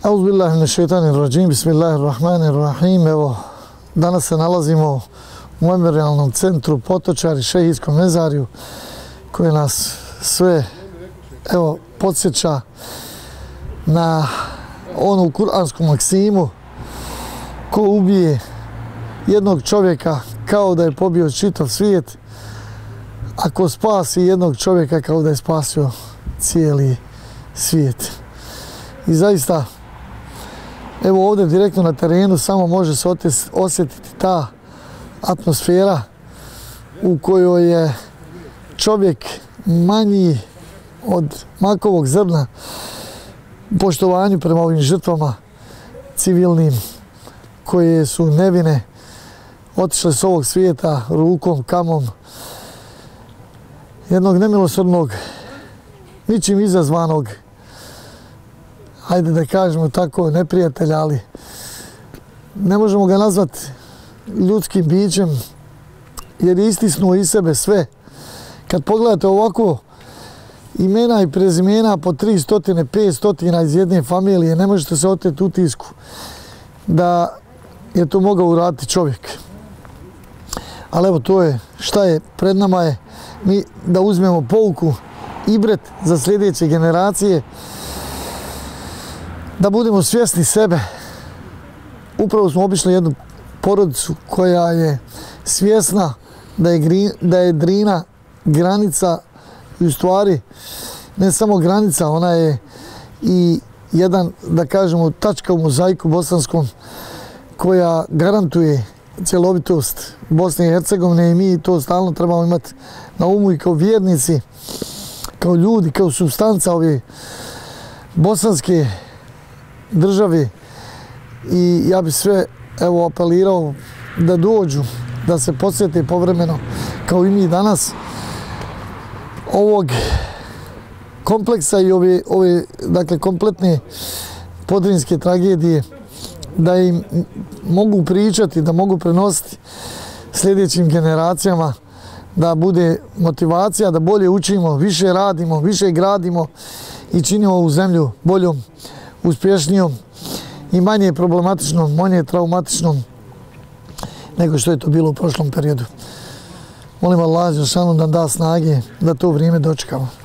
Euzubillahimineštaitanirracim, bismillahirrahmanirrahim. Evo, danas se nalazimo u memorijalnom centru Potočari, šehijskom mezarju, koji nas sve, evo, podsjeća na onu kuransku maksimu: ko ubije jednog čovjeka kao da je pobio čitav svijet, a ko spasi jednog čovjeka kao da je spasio cijeli svijet. I zaista, evo ovdje direktno na terenu samo može se osjetiti ta atmosfera u kojoj je čovjek manji od makovog zrna u poštovanju prema ovim žrtvama civilnim koje su nevine otišle s ovog svijeta rukom, kamom jednog nemilosrdnog, ničim izazvanog, hajde da kažemo tako, neprijatelja, ali ne možemo ga nazvati ljudskim bićem jer je istisnuo iz sebe sve. Kad pogledate ovako imena i prezimena po 300, 500 iz jedne familije, ne možete se oteti utisku da je to mogao uraditi čovjek. Ali evo, to je šta je pred nama, je mi da uzmemo pouku, ibret za sljedeće generacije, da budemo svjesni sebe. Upravo smo obišli jednu porodicu koja je svjesna da je Drina granica, i u stvari ne samo granica, ona je i jedan, da kažemo, tačka u mozaiku bosanskom koja garantuje cjelovitost Bosne i Hercegovine, i mi to stalno trebamo imati na umu i kao vjernici, kao ljudi, kao supstanca ove bosanske države. I ja bi sve, evo, apelirao da dođu, da se podsjete povremeno, kao i mi danas, ovog kompleksa i ove dakle, kompletne podrinske tragedije, da im mogu pričati, da mogu prenositi sljedećim generacijama, da bude motivacija, da bolje učimo, više radimo, više gradimo i činimo ovu zemlju boljom, uspješnijom i manje problematičnom, manje traumatičnom nego što je to bilo u prošlom periodu. Molim Allah dželešanu da da snage da to vrijeme dočekamo.